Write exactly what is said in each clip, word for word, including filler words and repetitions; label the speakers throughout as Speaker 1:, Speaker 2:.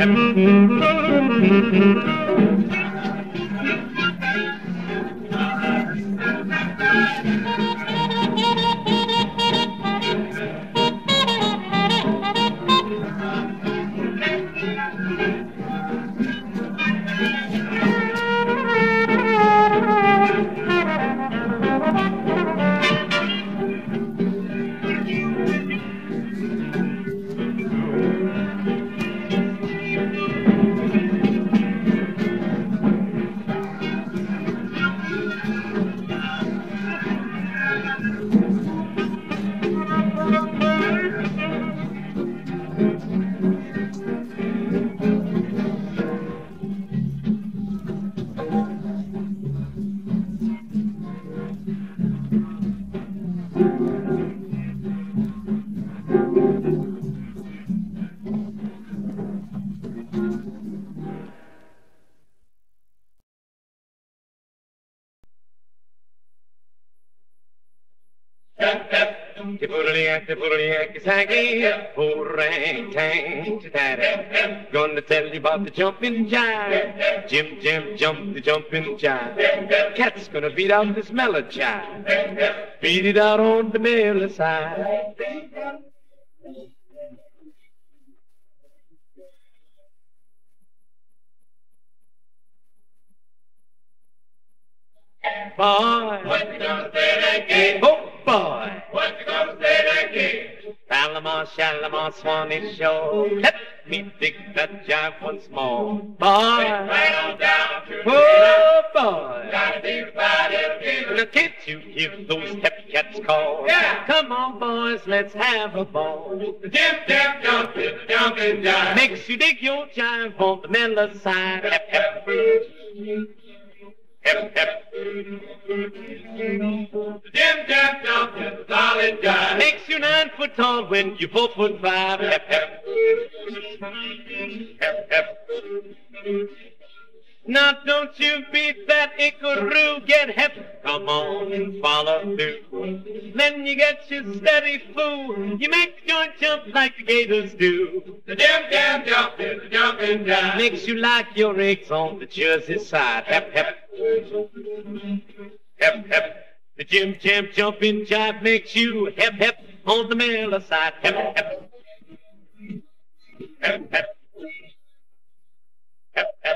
Speaker 1: Gonna tell you about the jumping jive. Jim, Jim, jump the jumping jive. Cat's gonna beat out this mellow jive. Beat it out on the mellow side. Boy, what you gonna say that kid? Oh, boy, what you gonna say that kid? Palomar, Shalimar, Swanee Shore. Let me dig that jive once more. Boy, right on down to oh, boy, gotta think about it. Now can't you hear those pep cats call? Yeah. Come on, boys, let's have a ball. The jim, jim, jumpin', jumpin' jive makes you dig your jive on the mellow side. Hep, hep. Hep, hep. The jim, jam, jump is a solid jive. Makes you nine foot tall when you're four foot five. Hep, hep. Hep, hep. Now don't you beat that ickaroo, get hep. Come on and follow through. Then you get your steady foo. You make the joint jump like the gators do. The jam, jam, jump is a jumping jive. Makes you like your eggs on the Jersey side. Hep, hep. Hep, hep. The jim, jam, jumping jive makes you hep, hep on the mellow side. Hep, hep. Hep, hep. Hep, hep.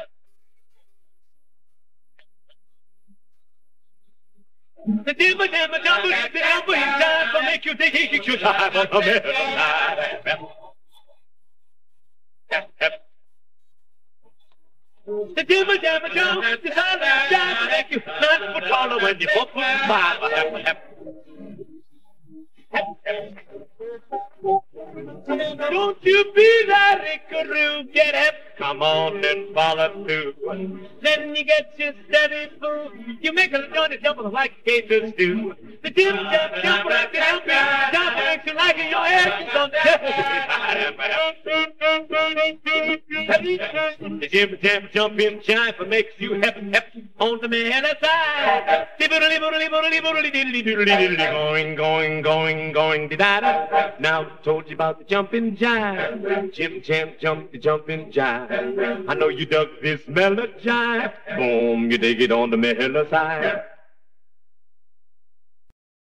Speaker 1: The jimmy, jammy, jumping, the jumping jive will make you dig, dig your jive on the mellow side. Hep, hep. Hep, hep. The jimmy, jammy, jump, the solid jive will make you nine foot taller when you're four foot five. Hep, hep. Hep, hep. Don't you be that ickaroo, get hep. Come on and follow through. Then you get your steady food. You make a joint jump like gators do. The jim jam jump like the jumping jump makes you like your head is on the The jim jam jumping jive makes you hep hep on the mellow side. Going, going, going, going, da-da. Now told you about the jumping jive. Jim jam jump the jumping jive. I know you dug this mellow jive. Boom, you dig it on the mellow side.